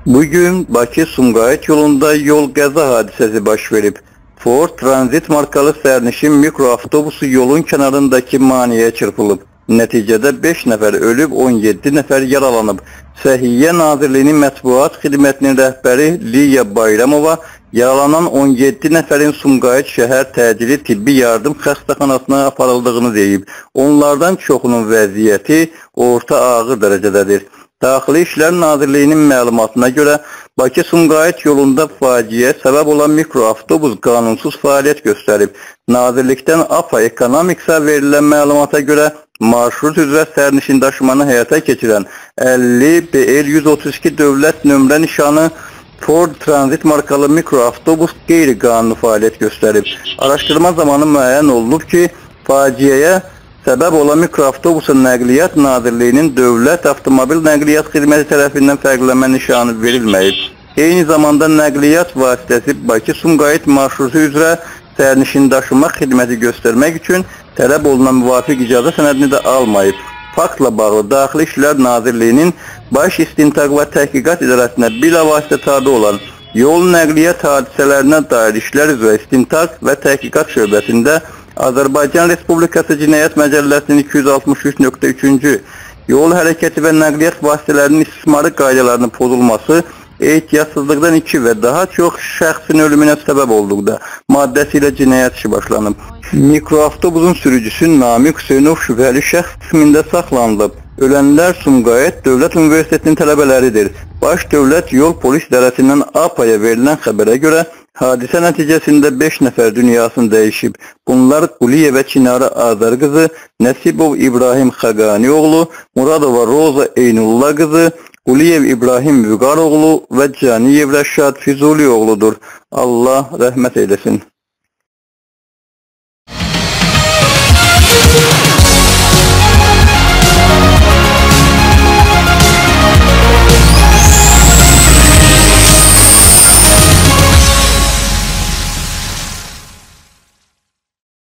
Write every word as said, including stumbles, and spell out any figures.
Bugün Bakı-Sumqayıt yolunda yol qəza hadisəsi baş verib. Ford Transit markalı sərnişin mikroavtobusu yolun kənarındakı maneəyə çırpılıb. Nəticədə beş nəfər ölüb, on yeddi nəfər yaralanıb. Səhiyyə Nazirliyinin mətbuat xidmətinin rəhbəri Liya Bayramova yaralanan on yeddi nəfərin Sumqayıt şəhər təcili tibbi yardım xəstəxanasına aparıldığını deyib. Onlardan çoxunun vəziyyəti orta ağır dərəcədədir. Daxili İşlər Nazirliyinin məlumatına görə Bakı-Sumqayıt yolunda faciəyə səbəb olan mikroavtobus qanunsuz fəaliyyət göstərib. Nazirlikdən APA Economicsa verilən məlumata görə marşrut üzrə sərnişin daşımanı həyata keçirən əlli B L yüz otuz iki dövlət nömrə nişanı Ford Transit markalı mikroavtobus qeyri-qanuni fəaliyyət göstərib. Araşdırma zamanı müəyyən olunub ki, faciəyə səbəb olan mikroavtobusun Nəqliyyat Nazirliyinin Dövlət Avtomobil Nəqliyyat Xidməti tərəfindən fərqlənmə nişanı verilməyib. Eyni zamanda nəqliyyat vasitəsi Bakı-Sumqayıt marşrutu üzrə sərnişin daşıma xidməti göstərmək üçün tələb olunan müvafiq icazə sənədini də almayıb. Faktla bağlı Daxili İşlər Nazirliyinin Baş İstintaq və Təhqiqat İdarəsinə bilavasitə tabe olan yol nəqliyyat hadisələrinə dair işlər üzrə İstintaq və Təhqiqat şöbəsində Azərbaycan Respublikası Cinayət Məcəlləsinin iki yüz altmış üç nöqtə üçüncü yol hərəkəti və nəqliyyat vasitələrinin istismarı qaydalarının pozulması ehtiyatsızlıqdan iki və daha çox şəxsin ölümünə səbəb olduqda maddəsi ilə cinayət işi başlanıb. Mikroavtobusun sürücüsü Namiq Hüseynov şübhəli şəxs qismində saxlanılıb. Ölənlər Sumqayıt Dövlət Universitetinin tələbələridir. Baş Dövlət Yol Polis İdarəsindən APA'ya verilən xəbərə görə hadisə nəticəsində beş nəfər dünyasını dəyişib. Bunlar Quliyevə Çinara Azər qızı, Nəsibov İbrahim Xəqani oğlu, Muradova Roza Eynulla qızı, Quliyev İbrahim Vüqar oğlu və Caniyev Rəşad Füzuli oğludur. Allah rəhmət eyləsin.